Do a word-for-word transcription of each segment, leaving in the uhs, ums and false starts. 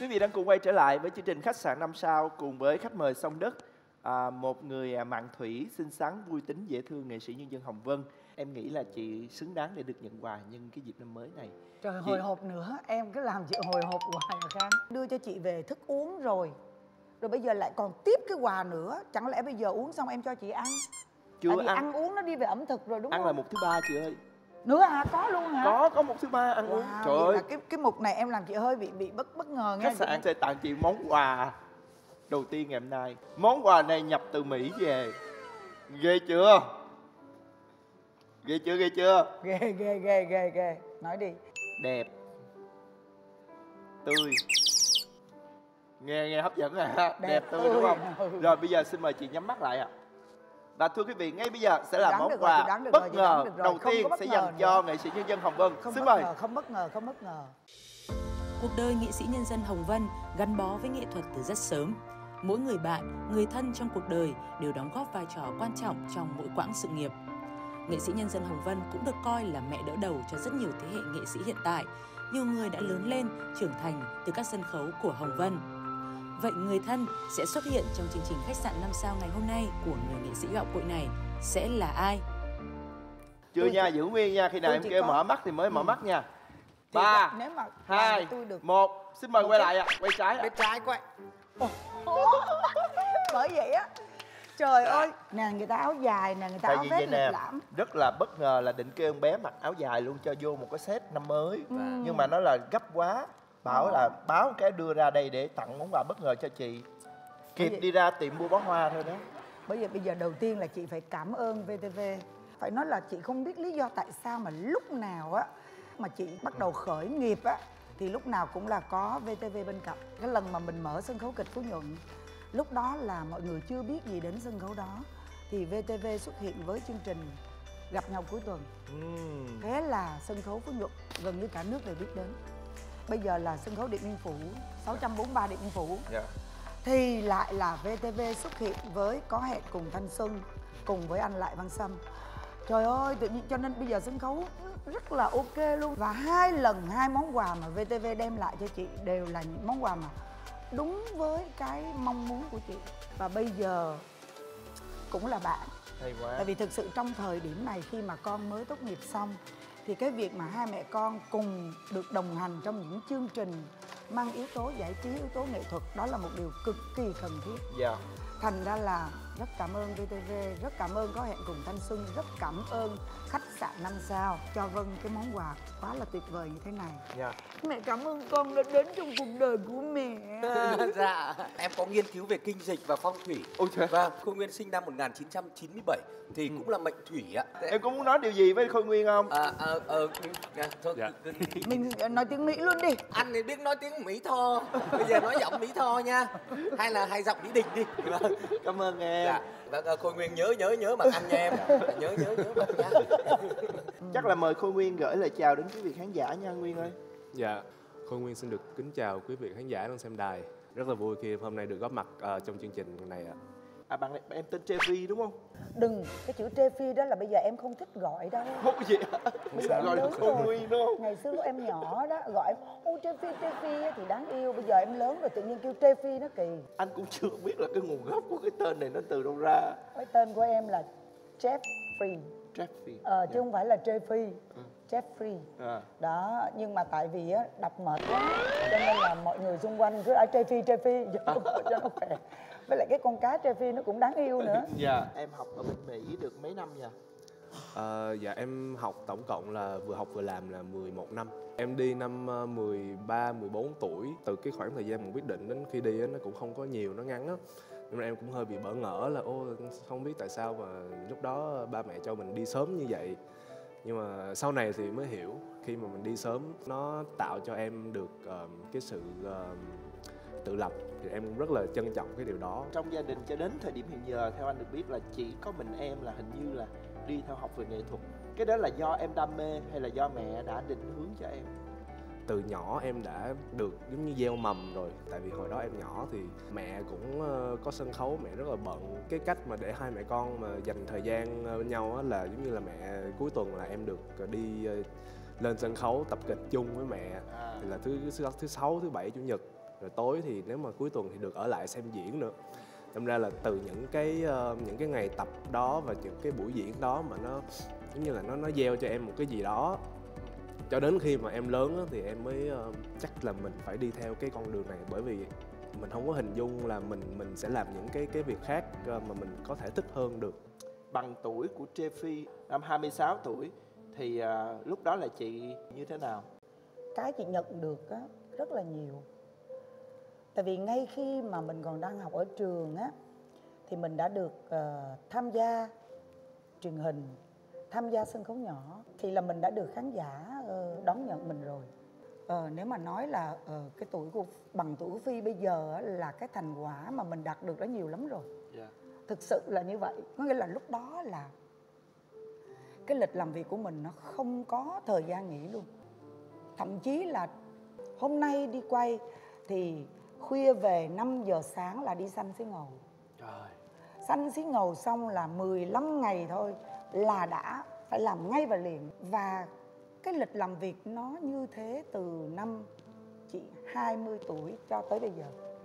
Quý vị đang cùng quay trở lại với chương trình Khách sạn năm sao cùng với khách mời Song Đất, à, một người mặn thủy, xinh xắn, vui tính, dễ thương, nghệ sĩ nhân dân Hồng Vân. Em nghĩ là chị xứng đáng để được nhận quà nhân cái dịp năm mới này. Trời, chị... hồi hộp nữa, em cứ làm chị hồi hộp hoài à Khang. Đưa cho chị về thức uống rồi, rồi bây giờ lại còn tiếp cái quà nữa. Chẳng lẽ bây giờ uống xong em cho chị ăn? Chưa Tại vì ăn. ăn uống nó đi về ẩm thực rồi đúng ăn không? Ăn là một thứ ba chị ơi. Nữa hả? Có luôn hả? Có, có một thứ ba ăn wow, uống. Trời ơi, cái cái mục này em làm chị hơi bị bị bất bất ngờ nghe. Khách sạn sẽ tặng chị món quà đầu tiên ngày hôm nay. Món quà này nhập từ Mỹ về. Ghê chưa? Ghê chưa, ghê chưa? Ghê, ghê, ghê, ghê, ghê. Nói đi. Đẹp, tươi. Nghe, nghe hấp dẫn à. Đẹp, Đẹp tươi, tươi đúng không? Ừ. Rồi bây giờ xin mời chị nhắm mắt lại ạ. À. Và thưa quý vị, ngay bây giờ sẽ là món quà bất rồi, ngờ đầu tiên sẽ dành cho nghệ sĩ nhân dân Hồng Vân. Không xin bất mời. Ngờ, không bất ngờ, không bất ngờ. Cuộc đời nghệ sĩ nhân dân Hồng Vân gắn bó với nghệ thuật từ rất sớm. Mỗi người bạn, người thân trong cuộc đời đều đóng góp vai trò quan trọng trong mỗi quãng sự nghiệp. Nghệ sĩ nhân dân Hồng Vân cũng được coi là mẹ đỡ đầu cho rất nhiều thế hệ nghệ sĩ hiện tại. Nhiều người đã lớn lên, trưởng thành từ các sân khấu của Hồng Vân. Vậy người thân sẽ xuất hiện trong chương trình Khách sạn năm sao ngày hôm nay của người nghệ sĩ gạo cội này sẽ là ai? Chưa tôi nha, giữ nguyên nha. Khi nào em kêu có... mở mắt thì mới ừ. mở mắt nha. Ba, nếu mà hai, được... một. Xin mời một quay cái... lại ạ. À. Quay trái ạ. À. Bên trái quay. Bởi vậy á. Trời à. ơi, nè người ta áo dài nè, người ta tại áo vest lịch lãm. Rất là bất ngờ là định kêu con bé mặc áo dài luôn cho vô một cái set năm mới. Ừ. Nhưng mà nó là gấp quá. Bảo ừ. là báo cái đưa ra đây để tặng món quà bất ngờ cho chị. Kịp đi ra tiệm mua bó hoa thôi đó. Bởi vì bây giờ đầu tiên là chị phải cảm ơn vê tê vê. Phải nói là chị không biết lý do tại sao mà lúc nào á mà chị bắt đầu khởi nghiệp á thì lúc nào cũng là có vê tê vê bên cạnh. Cái lần mà mình mở sân khấu kịch Phú Nhuận, lúc đó là mọi người chưa biết gì đến sân khấu đó, thì vê tê vê xuất hiện với chương trình Gặp Nhau Cuối Tuần. uhm. Thế là sân khấu Phú Nhuận gần như cả nước đều biết đến. Bây giờ là sân khấu Điện Biên Phủ, sáu trăm bốn mươi ba Điện Biên Phủ. Yeah. Thì lại là vê tê vê xuất hiện với Có Hẹn Cùng Thanh Xuân, cùng với anh Lại Văn Sâm. Trời ơi, tự nhiên cho nên bây giờ sân khấu rất là ok luôn. Và hai lần hai món quà mà vê tê vê đem lại cho chị đều là những món quà mà đúng với cái mong muốn của chị. Và bây giờ cũng là bạn. Hay quá. Tại vì thực sự trong thời điểm này khi mà con mới tốt nghiệp xong thì cái việc mà hai mẹ con cùng được đồng hành trong những chương trình mang yếu tố giải trí, yếu tố nghệ thuật, đó là một điều cực kỳ cần thiết. Dạ. Yeah. Thành ra là rất cảm ơn vê tê vê, rất cảm ơn Có Hẹn Cùng Thanh Xuân, rất cảm ơn Khách sạn năm sao cho Vân cái món quà quá là tuyệt vời như thế này. Dạ. Mẹ cảm ơn con đã đến trong cuộc đời của mẹ. Dạ, em có nghiên cứu về kinh dịch và phong thủy. Ôi trời. Vâng, Khôi Nguyên sinh năm một nghìn chín trăm chín mươi bảy thì cũng là mệnh thủy ạ. Em có muốn nói điều gì với Khôi Nguyên không? À, à, ờ, à, thôi, dạ. Mình nói tiếng Mỹ luôn đi. Anh thì biết nói tiếng Mỹ Tho, bây giờ nói giọng Mỹ Tho nha. Hay là hay giọng Mỹ Đình đi. Cảm ơn em. Dạ. Vâng, Khôi Nguyên nhớ nhớ nhớ mặt anh nha em. Nhớ nhớ nhớ mặt nha. Chắc là mời Khôi Nguyên gửi lời chào đến quý vị khán giả nha Nguyên ơi. Dạ, Khôi Nguyên xin được kính chào quý vị khán giả đang xem đài. Rất là vui khi hôm nay được góp mặt uh, trong chương trình này ạ. À bạn em tên Trevi đúng không? Đừng, cái chữ Trevi đó là bây giờ em không thích gọi đâu. Không gì ạ. Bây giờ em gọi lớn Khôi Nguyên đúng không? Ngày xưa lúc em nhỏ đó gọi em ô Trevi Trevi thì đáng yêu. Bây giờ em lớn rồi tự nhiên kêu Trevi nó kỳ. Anh cũng chưa biết là cái nguồn gốc của cái tên này nó từ đâu ra. Cái tên của em là Jeffrey. Jeffrey. Ờ, yeah. Chứ không phải là Trevi. Ừ. Jeffrey. À. Đó, nhưng mà tại vì á đọc mệt quá cho nên là mọi người xung quanh cứ ở Trevi Trevi cho nó khỏe. Với lại cái con cá Trevi nó cũng đáng yêu nữa. Dạ, em học ở bên Mỹ được mấy năm nha? À, dạ em học tổng cộng là vừa học vừa làm là mười một năm. Em đi năm mười ba, mười bốn tuổi. Từ cái khoảng thời gian mình quyết định đến khi đi nó cũng không có nhiều, nó ngắn á. Nên em cũng hơi bị bỡ ngỡ là ô không biết tại sao mà lúc đó ba mẹ cho mình đi sớm như vậy. Nhưng mà sau này thì mới hiểu, khi mà mình đi sớm nó tạo cho em được uh, cái sự uh, tự lập, thì em cũng rất là trân trọng cái điều đó. Trong gia đình cho đến thời điểm hiện giờ, theo anh được biết là chỉ có mình em là hình như là đi theo học về nghệ thuật. Cái đó là do em đam mê hay là do mẹ đã định hướng cho em? Từ nhỏ em đã được giống như gieo mầm rồi. Tại vì hồi đó em nhỏ thì mẹ cũng có sân khấu, mẹ rất là bận. Cái cách mà để hai mẹ con mà dành thời gian bên nhau là giống như là mẹ cuối tuần là em được đi lên sân khấu tập kịch chung với mẹ. À. Thì là thứ thứ thứ sáu, thứ bảy, chủ nhật. rồi tối thì nếu mà cuối tuần thì được ở lại xem diễn nữa. Đâm ra là từ những cái uh, những cái ngày tập đó và những cái buổi diễn đó mà nó giống như là nó nó gieo cho em một cái gì đó, cho đến khi mà em lớn á, thì em mới uh, chắc là mình phải đi theo cái con đường này, bởi vì mình không có hình dung là mình mình sẽ làm những cái cái việc khác uh, mà mình có thể thích hơn được. Bằng tuổi của Treffy, năm hai mươi sáu tuổi thì uh, lúc đó là chị như thế nào? Cái chị nhận được á, rất là nhiều. Tại vì ngay khi mà mình còn đang học ở trường á, thì mình đã được uh, tham gia truyền hình, tham gia sân khấu nhỏ, thì là mình đã được khán giả uh, đón nhận mình rồi. Uh, nếu mà nói là uh, cái tuổi của bằng tuổi của Phi bây giờ á, là cái thành quả mà mình đạt được đã nhiều lắm rồi. Yeah. Thực sự là như vậy. Có nghĩa là lúc đó là cái lịch làm việc của mình nó không có thời gian nghỉ luôn. Thậm chí là hôm nay đi quay thì khuya về năm giờ sáng là đi xanh xí ngầu. Trời. Xanh xí ngầu xong là mười lăm ngày thôi là đã phải làm ngay và liền. Và cái lịch làm việc nó như thế từ năm chị hai mươi tuổi cho tới bây giờ.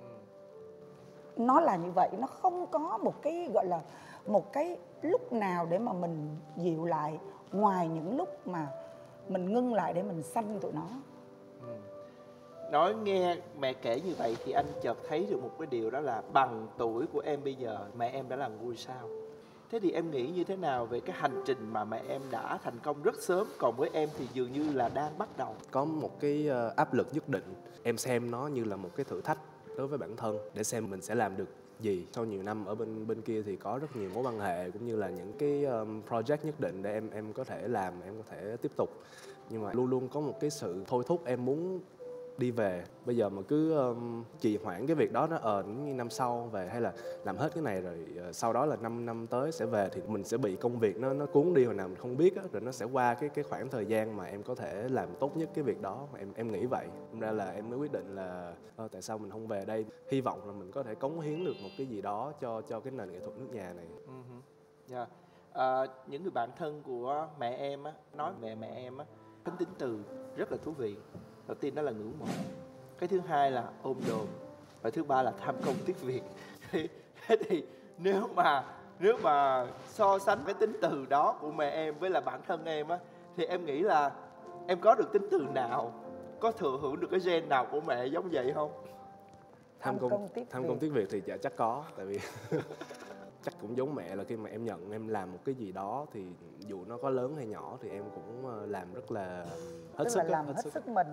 Ừ. Nó là như vậy, nó không có một cái gọi là một cái lúc nào để mà mình dịu lại, ngoài những lúc mà mình ngưng lại để mình sanh tụi nó. Ừ. Nói nghe mẹ kể như vậy thì anh chợt thấy được một cái điều, đó là bằng tuổi của em bây giờ mẹ em đã là ngôi sao. Thế thì em nghĩ như thế nào về cái hành trình mà mẹ em đã thành công rất sớm, còn với em thì dường như là đang bắt đầu? Có một cái áp lực nhất định, em xem nó như là một cái thử thách đối với bản thân, để xem mình sẽ làm được gì. Sau nhiều năm ở bên bên kia thì có rất nhiều mối quan hệ cũng như là những cái um, project nhất định để em em có thể làm, em có thể tiếp tục. Nhưng mà luôn luôn có một cái sự thôi thúc em muốn đi về. Bây giờ mà cứ um, trì hoãn cái việc đó, nó ờ như năm sau về, hay là làm hết cái này rồi uh, sau đó là năm năm tới sẽ về, thì mình sẽ bị công việc nó nó cuốn đi hồi nào mình không biết á, rồi nó sẽ qua cái cái khoảng thời gian mà em có thể làm tốt nhất cái việc đó. Em em nghĩ vậy. Nên ra là em mới quyết định là ờ, tại sao mình không về đây, hy vọng là mình có thể cống hiến được một cái gì đó cho cho cái nền nghệ thuật nước nhà này. Uh-huh. Yeah. À, những người bạn thân của mẹ em á nói về mẹ em á, tính tính từ rất là thú vị. Đầu tiên đó là ngưỡng mộ, cái thứ hai là ôm đồm, và thứ ba là tham công tiếc việc. Thế thì nếu mà nếu mà so sánh cái tính từ đó của mẹ em với là bản thân em á, thì em nghĩ là em có được tính từ nào, có thừa hưởng được cái gen nào của mẹ giống vậy không? Tham công tham công tiếc việc thì dạ, chắc có, tại vì chắc cũng giống mẹ là khi mà em nhận em làm một cái gì đó thì dù nó có lớn hay nhỏ thì em cũng làm rất là hết Tức sức là làm hết, hết sức. sức mình.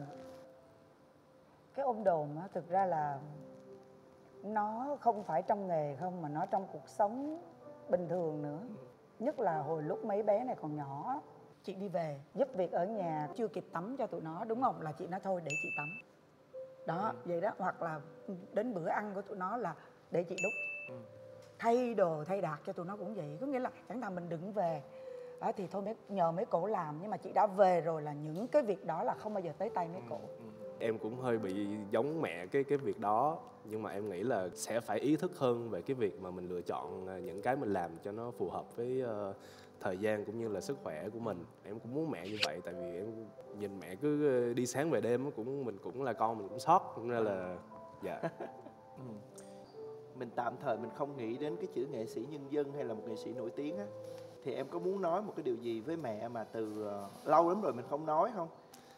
Cái ôm đồm á, thực ra là nó không phải trong nghề không, mà nó trong cuộc sống bình thường nữa. Nhất là hồi lúc mấy bé này còn nhỏ, chị đi về giúp việc ở nhà, chưa kịp tắm cho tụi nó, đúng không, là chị nói thôi để chị tắm đó. Ừ. Vậy đó, hoặc là đến bữa ăn của tụi nó là để chị đút. Ừ. Thay đồ thay đạc cho tụi nó cũng vậy. Có nghĩa là chẳng thà mình đừng về đó thì thôi mấy, nhờ mấy cổ làm, nhưng mà chị đã về rồi là những cái việc đó là không bao giờ tới tay mấy cổ. Ừ. Em cũng hơi bị giống mẹ cái cái việc đó, nhưng mà em nghĩ là sẽ phải ý thức hơn về cái việc mà mình lựa chọn những cái mình làm cho nó phù hợp với uh, thời gian cũng như là sức khỏe của mình. Em cũng muốn mẹ như vậy, tại vì em nhìn mẹ cứ đi sáng về đêm cũng mình cũng là con mình cũng sót, nên là dạ. Ừ. Mình tạm thời mình không nghĩ đến cái chữ nghệ sĩ nhân dân hay là một nghệ sĩ nổi tiếng á, thì em có muốn nói một cái điều gì với mẹ mà từ uh, lâu lắm rồi mình không nói không?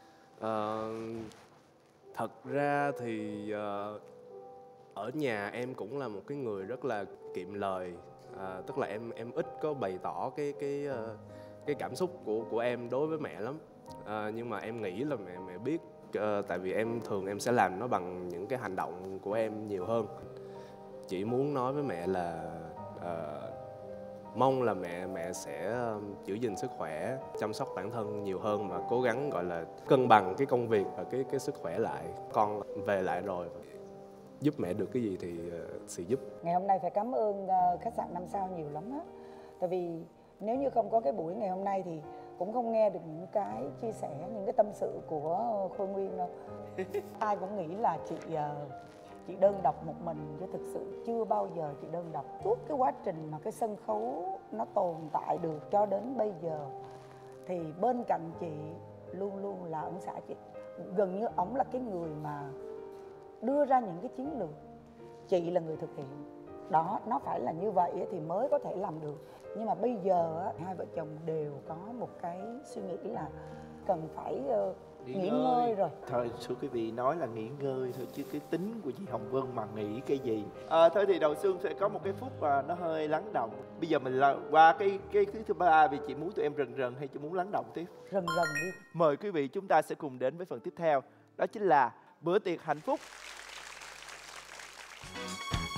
Uh, thật ra thì uh, ở nhà em cũng là một cái người rất là kiệm lời, uh, tức là em em ít có bày tỏ cái cái uh, cái cảm xúc của của em đối với mẹ lắm. Uh, nhưng mà em nghĩ là mẹ mẹ biết, uh, tại vì em thường em sẽ làm nó bằng những cái hành động của em nhiều hơn. Chỉ muốn nói với mẹ là uh, mong là mẹ mẹ sẽ giữ gìn sức khỏe, chăm sóc bản thân nhiều hơn và cố gắng gọi là cân bằng cái công việc và cái cái sức khỏe lại. Con về lại rồi, giúp mẹ được cái gì thì uh, sẽ giúp. Ngày hôm nay phải cảm ơn uh, khách sạn năm sao nhiều lắm á. Tại vì nếu như không có cái buổi ngày hôm nay thì cũng không nghe được những cái chia sẻ, những cái tâm sự của Khôi Nguyên đâu. Ai cũng nghĩ là chị uh, chị đơn độc một mình, chứ thực sự chưa bao giờ chị đơn độc. Suốt cái quá trình mà cái sân khấu nó tồn tại được cho đến bây giờ thì bên cạnh chị luôn luôn là ông xã chị. Gần như ổng là cái người mà đưa ra những cái chiến lược, chị là người thực hiện. Đó, nó phải là như vậy thì mới có thể làm được. Nhưng mà bây giờ á, hai vợ chồng đều có một cái suy nghĩ là cần phải uh, nghỉ, nghỉ ngơi. ngơi rồi. Thôi thưa quý vị, nói là nghỉ ngơi thôi chứ cái tính của chị Hồng Vân mà nghĩ cái gì. À, thôi thì Đậu Xương sẽ có một cái phút mà nó hơi lắng động. Bây giờ mình là qua cái cái thứ thứ ba, vì chị muốn tụi em rần rần hay chị muốn lắng động tiếp? Rần rần đi. Mời quý vị, chúng ta sẽ cùng đến với phần tiếp theo. Đó chính là bữa tiệc hạnh phúc.